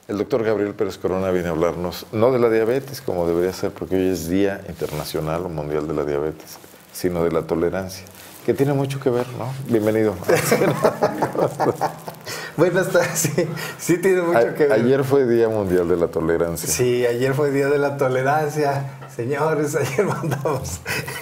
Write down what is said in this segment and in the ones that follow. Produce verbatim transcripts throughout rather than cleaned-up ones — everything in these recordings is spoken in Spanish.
El doctor Gabriel Pérez Corona viene a hablarnos, no de la diabetes, como debería ser, porque hoy es Día Internacional o Mundial de la Diabetes, sino de la tolerancia, que tiene mucho que ver, ¿no? Bienvenido. Buenas tardes, sí, sí tiene mucho a, que ver. Ayer fue Día Mundial de la Tolerancia. Sí, ayer fue Día de la Tolerancia. Señores, ayer mandamos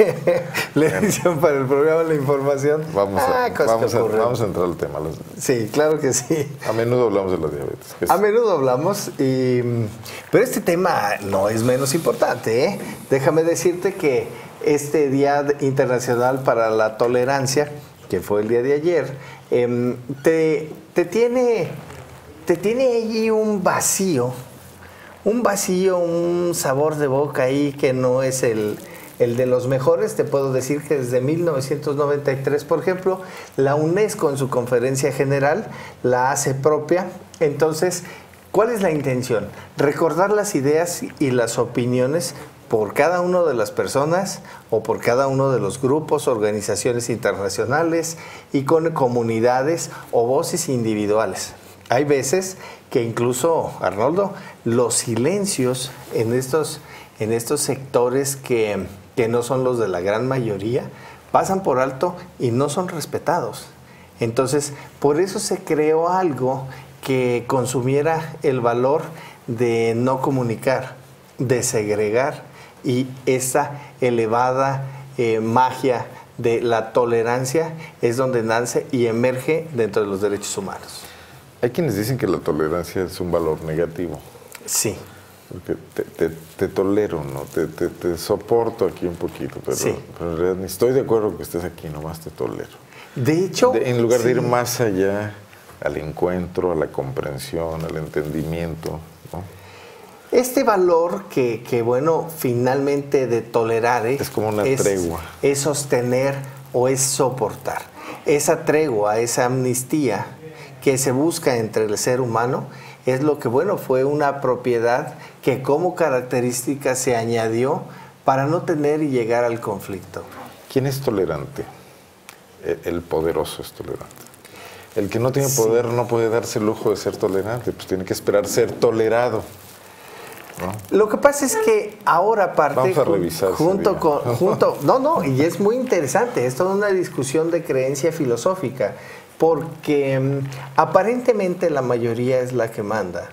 la edición para el programa La Información. Vamos a, ah, vamos, a, vamos a entrar al tema. Sí, claro que sí. A menudo hablamos de la diabetes. A menudo hablamos, y, pero este tema no es menos importante, ¿eh? Déjame decirte que este Día Internacional para la Tolerancia, que fue el día de ayer, eh, te, te, tiene, te tiene allí un vacío, un vacío, un sabor de boca ahí que no es el, el de los mejores. Te puedo decir que desde mil novecientos noventa y tres, por ejemplo, la UNESCO en su conferencia general la hace propia. Entonces, ¿cuál es la intención? Recordar las ideas y las opiniones por cada una de las personas o por cada uno de los grupos, organizaciones internacionales y con comunidades o voces individuales. Hay veces que incluso, Arnoldo, los silencios en estos, en estos sectores que, que no son los de la gran mayoría pasan por alto y no son respetados. Entonces, por eso se creó algo que consumiera el valor de no comunicar, de segregar, y esa elevada eh, magia de la tolerancia es donde nace y emerge dentro de los derechos humanos. Hay quienes dicen que la tolerancia es un valor negativo. Sí. Porque te, te, te tolero, ¿no? Te, te, te soporto aquí un poquito, pero, sí. pero en realidad ni estoy de acuerdo que estés aquí, nomás te tolero. De hecho... De, en lugar sí. de ir más allá al encuentro, a la comprensión, al entendimiento, ¿no? Este valor que, que, bueno, finalmente de tolerar ¿eh? es como una es, tregua. Es sostener o es soportar. Esa tregua, esa amnistía que se busca entre el ser humano es lo que, bueno, fue una propiedad que como característica se añadió para no tener y llegar al conflicto. ¿Quién es tolerante? El poderoso es tolerante. El que no tiene sí. poder no puede darse el lujo de ser tolerante, pues tiene que esperar ser tolerado. ¿No? Lo que pasa es que ahora parte Vamos a revisar junto con junto no no y es muy interesante, es toda una discusión de creencia filosófica, porque um, aparentemente la mayoría es la que manda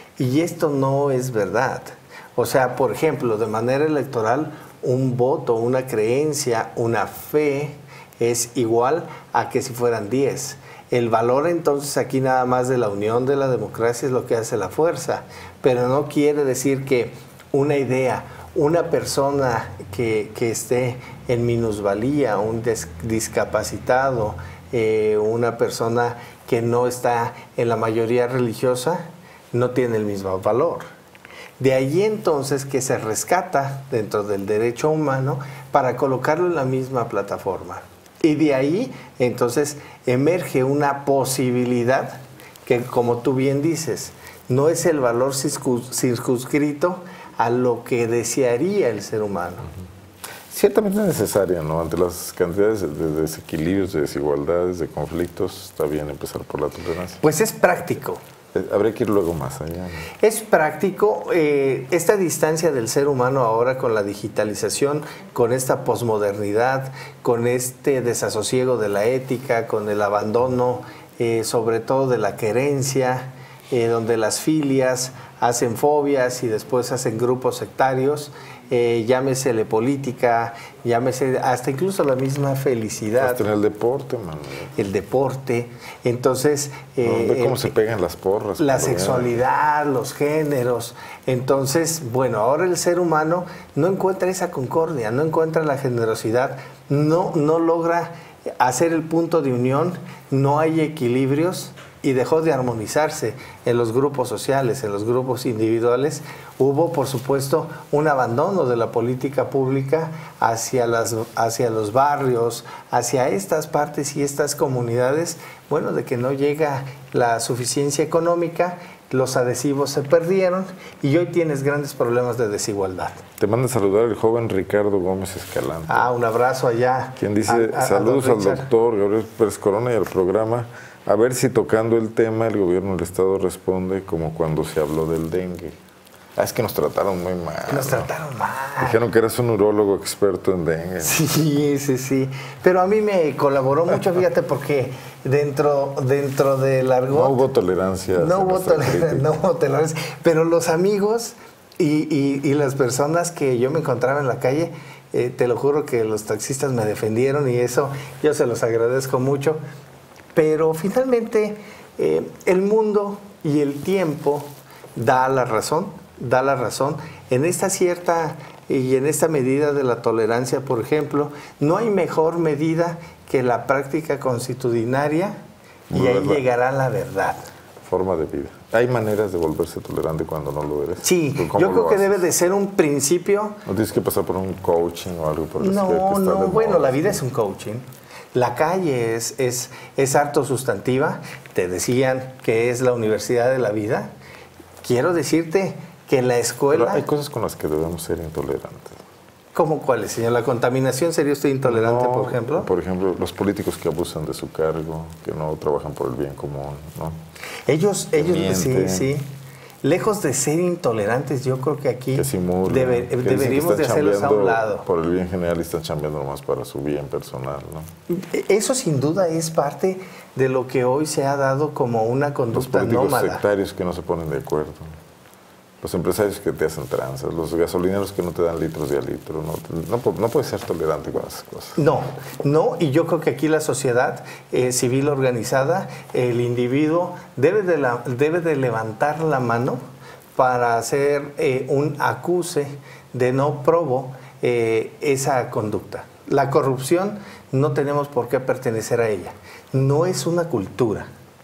y esto no es verdad. O sea, por ejemplo, de manera electoral, un voto, una creencia, una fe es igual a que si fueran diez. El valor entonces aquí nada más de la unión de la democracia es lo que hace la fuerza, pero no quiere decir que una idea, una persona que, que esté en minusvalía, un des, discapacitado, eh, una persona que no está en la mayoría religiosa, no tiene el mismo valor. De ahí entonces que se rescata dentro del derecho humano para colocarlo en la misma plataforma. Y de ahí, entonces, emerge una posibilidad que, como tú bien dices, no es el valor circunscrito a lo que desearía el ser humano. Ciertamente es necesaria, ¿no? Ante las cantidades de desequilibrios, de desigualdades, de conflictos, está bien empezar por la tolerancia. Pues es práctico. Habría que ir luego más allá, ¿no? Es práctico. Eh, esta distancia del ser humano ahora con la digitalización, con esta posmodernidad, con este desasosiego de la ética, con el abandono, eh, sobre todo de la querencia, eh, donde las filias hacen fobias y después hacen grupos sectarios, eh, llámesele política, llámese hasta incluso la misma felicidad. Hasta en el deporte, mano. El deporte. Entonces... Eh, no, ve cómo eh, se pegan las porras. La sexualidad, los géneros. Entonces, bueno, ahora el ser humano no encuentra esa concordia, no encuentra la generosidad, no, no logra hacer el punto de unión, no hay equilibrios y dejó de armonizarse en los grupos sociales, en los grupos individuales. Hubo, por supuesto, un abandono de la política pública hacia, las, hacia los barrios, hacia estas partes y estas comunidades, bueno, de que no llega la suficiencia económica, los adhesivos se perdieron y hoy tienes grandes problemas de desigualdad. Te manda a saludar el joven Ricardo Gómez Escalante. Ah, un abrazo allá. Quien dice, a, a, saludos a al doctor Gabriel Pérez Corona y al programa. A ver si tocando el tema el gobierno del Estado responde como cuando se habló del dengue. Ah, es que nos trataron muy mal. Nos ¿no? trataron mal. Dijeron que eras un urólogo experto en dengue. Sí, sí, sí. Pero a mí me colaboró mucho, fíjate, porque dentro, dentro del argot... No hubo tolerancia. No hubo, toler no hubo tolerancia. Pero los amigos y, y, y las personas que yo me encontraba en la calle, eh, te lo juro que los taxistas me defendieron y eso yo se los agradezco mucho. Pero finalmente eh, el mundo y el tiempo da la razón, da la razón. En esta cierta y en esta medida de la tolerancia, por ejemplo, no hay mejor medida que la práctica consuetudinaria y ahí llegará la verdad. Forma de vida. ¿Hay maneras de volverse tolerante cuando no lo eres? Sí, yo creo que debe de ser un principio. ¿No tienes que pasar por un coaching o algo por el No, estilo que está no, de bueno, moda? la vida es un coaching. La calle es, es, es harto sustantiva. Te decían que es la universidad de la vida. Quiero decirte que la escuela... Pero hay cosas con las que debemos ser intolerantes. ¿Cómo cuáles, señor? ¿La contaminación sería usted intolerante, No, por ejemplo? Por ejemplo, los políticos que abusan de su cargo, que no trabajan por el bien común, ¿no? Ellos, ellos sí, mienten. sí. Lejos de ser intolerantes, yo creo que aquí Que simulan, debe- que dicen que deberíamos de están hacerlos a un chambeando lado. por el bien general y están chambeando nomás para su bien personal, ¿no? Eso sin duda es parte de lo que hoy se ha dado como una Los conducta políticos nómada. sectarios que no se ponen de acuerdo. Los empresarios que te hacen tranzas, los gasolineros que no te dan litros de a litro. No, no, no puedes ser tolerante con esas cosas. No, no, y yo creo que aquí la sociedad eh, civil organizada, el individuo debe de, la, debe de levantar la mano para hacer eh, un acuse de no probo eh, esa conducta. La corrupción no tenemos por qué pertenecer a ella. No es una cultura,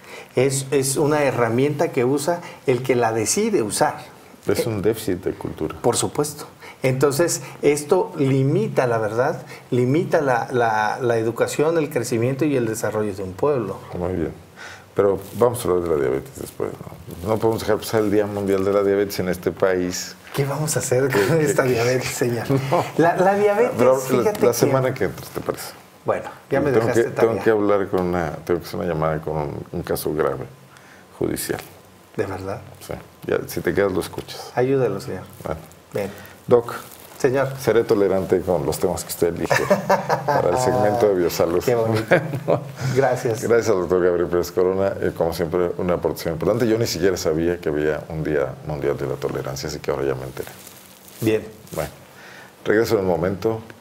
es, es una herramienta que usa el que la decide usar. Es un déficit de cultura. Por supuesto. Entonces, esto limita, la verdad, limita la, la, la educación, el crecimiento y el desarrollo de un pueblo. Muy bien. Pero vamos a hablar de la diabetes después, ¿no? No podemos dejar pasar el Día Mundial de la Diabetes en este país. ¿Qué vamos a hacer con ¿Qué, esta qué, diabetes, señor? No. La, la diabetes, Pero fíjate la, la que... semana que entra, ¿te parece? Bueno, ya me tengo dejaste que, Tengo tarea. que hablar con una... Tengo que hacer una llamada con un, un caso grave, judicial. ¿De verdad? Sí. Ya, si te quedas, lo escuchas. Ayúdalo, señor. Bueno. Bien. Doc, Señor. seré tolerante con los temas que usted elige para el segmento de Biosalud. Qué bonito. Gracias. Gracias al doctor Gabriel Pérez Corona. Eh, como siempre, una aportación importante. Yo ni siquiera sabía que había un Día Mundial de la Tolerancia, así que ahora ya me enteré. Bien. Bueno, regreso en un momento.